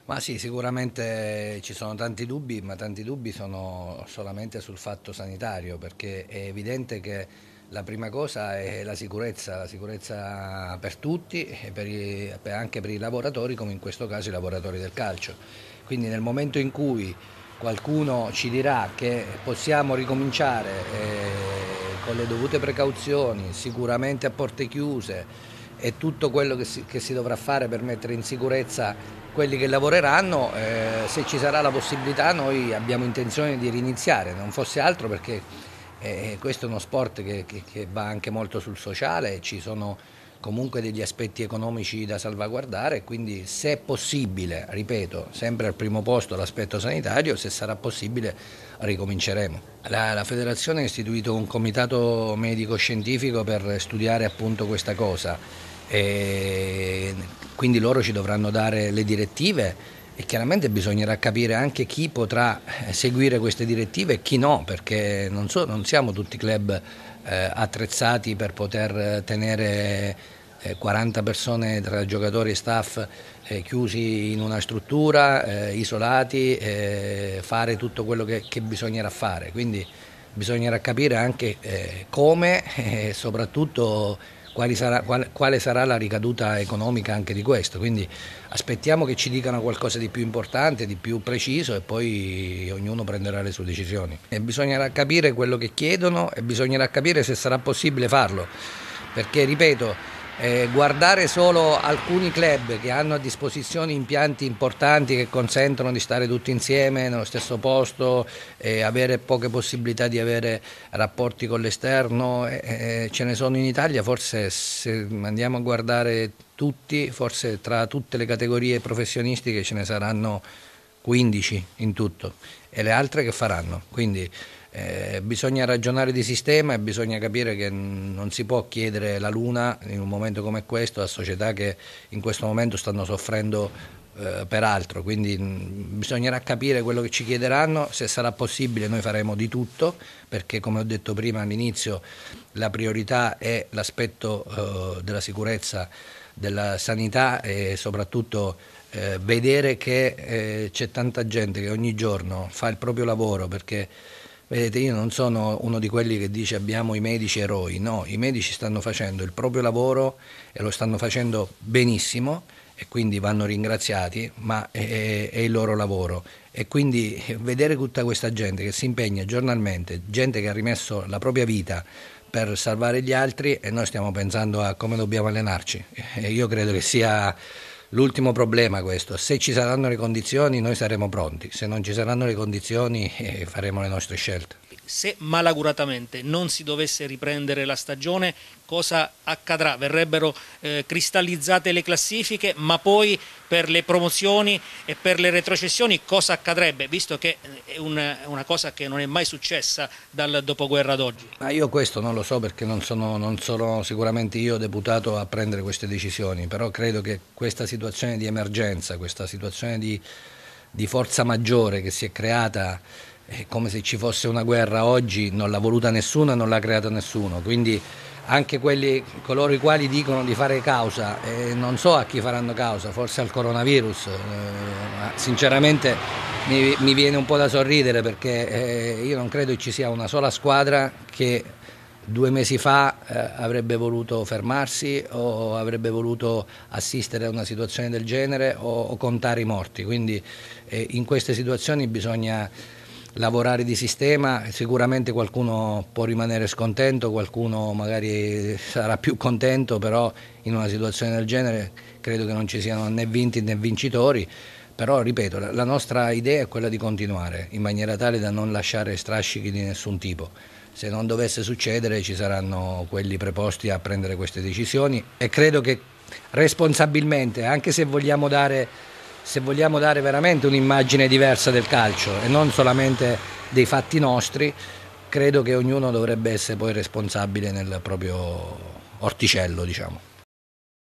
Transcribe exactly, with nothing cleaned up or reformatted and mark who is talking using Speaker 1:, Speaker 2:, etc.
Speaker 1: Ma sì, sicuramente ci sono tanti dubbi, ma tanti dubbi sono solamente sul fatto sanitario, perché è evidente che la prima cosa è la sicurezza, la sicurezza per tutti e per i- per- anche per i lavoratori, come in questo caso i lavoratori del calcio. Quindi nel momento in cui qualcuno ci dirà che possiamo ricominciare eh, con le dovute precauzioni, sicuramente a porte chiuse, e tutto quello che si, che si dovrà fare per mettere in sicurezza quelli che lavoreranno, eh, se ci sarà la possibilità noi abbiamo intenzione di riniziare, non fosse altro perché eh, questo è uno sport che, che, che va anche molto sul sociale, ci sono comunque degli aspetti economici da salvaguardare e quindi se è possibile, ripeto, sempre al primo posto l'aspetto sanitario, se sarà possibile ricominceremo. La, la federazione ha istituito un comitato medico-scientifico per studiare appunto questa cosa e quindi loro ci dovranno dare le direttive e chiaramente bisognerà capire anche chi potrà seguire queste direttive e chi no, perché non, so, non siamo tutti club eh, attrezzati per poter tenere eh, quaranta persone tra giocatori e staff eh, chiusi in una struttura, eh, isolati, eh, fare tutto quello che, che bisognerà fare. Quindi bisognerà capire anche eh, come e soprattutto quali sarà, qual, quale sarà la ricaduta economica anche di questo. Quindi aspettiamo che ci dicano qualcosa di più importante, di più preciso e poi ognuno prenderà le sue decisioni. E bisognerà capire quello che chiedono e bisognerà capire se sarà possibile farlo, perché ripeto, eh, guardare solo alcuni club che hanno a disposizione impianti importanti che consentono di stare tutti insieme nello stesso posto e avere poche possibilità di avere rapporti con l'esterno, eh, eh, ce ne sono in Italia, forse se andiamo a guardare tutti, forse tra tutte le categorie professionistiche ce ne saranno quindici in tutto e le altre che faranno. Quindi eh, bisogna ragionare di sistema e bisogna capire che non si può chiedere la luna in un momento come questo a società che in questo momento stanno soffrendo eh, per altro, quindi mh, bisognerà capire quello che ci chiederanno, se sarà possibile noi faremo di tutto, perché come ho detto prima all'inizio la priorità è l'aspetto eh, della sicurezza, della sanità e soprattutto eh, vedere che eh, c'è tanta gente che ogni giorno fa il proprio lavoro, perché vedete, io non sono uno di quelli che dice abbiamo i medici eroi, no, i medici stanno facendo il proprio lavoro e lo stanno facendo benissimo e quindi vanno ringraziati, ma è, è il loro lavoro e quindi vedere tutta questa gente che si impegna giornalmente, gente che ha rimesso la propria vita per salvare gli altri e noi stiamo pensando a come dobbiamo allenarci e io credo che sia l'ultimo problema questo, se ci saranno le condizioni noi saremo pronti, se non ci saranno le condizioni eh, faremo le nostre scelte.
Speaker 2: Se malauguratamente non si dovesse riprendere la stagione, cosa accadrà? Verrebbero eh, cristallizzate le classifiche, ma poi per le promozioni e per le retrocessioni cosa accadrebbe? Visto che è una, una cosa che non è mai successa dal dopoguerra ad oggi.
Speaker 1: Ma io questo non lo so perché non sono, non sono sicuramente io deputato a prendere queste decisioni, però credo che questa situazione di emergenza, questa situazione di, di forza maggiore che si è creata è come se ci fosse una guerra oggi, non l'ha voluta nessuno e non l'ha creata nessuno, quindi anche quelli, coloro i quali dicono di fare causa, eh, non so a chi faranno causa, forse al coronavirus, eh, ma sinceramente mi, mi viene un po' da sorridere perché eh, io non credo che ci sia una sola squadra che due mesi fa eh, avrebbe voluto fermarsi o avrebbe voluto assistere a una situazione del genere o, o contare i morti, quindi eh, in queste situazioni bisogna lavorare di sistema, sicuramente qualcuno può rimanere scontento, qualcuno magari sarà più contento, però in una situazione del genere credo che non ci siano né vinti né vincitori, però ripeto, la nostra idea è quella di continuare in maniera tale da non lasciare strascichi di nessun tipo. Se non dovesse succedere ci saranno quelli preposti a prendere queste decisioni e credo che responsabilmente, anche se vogliamo dare se vogliamo dare veramente un'immagine diversa del calcio e non solamente dei fatti nostri, credo che ognuno dovrebbe essere poi responsabile nel proprio orticello, diciamo.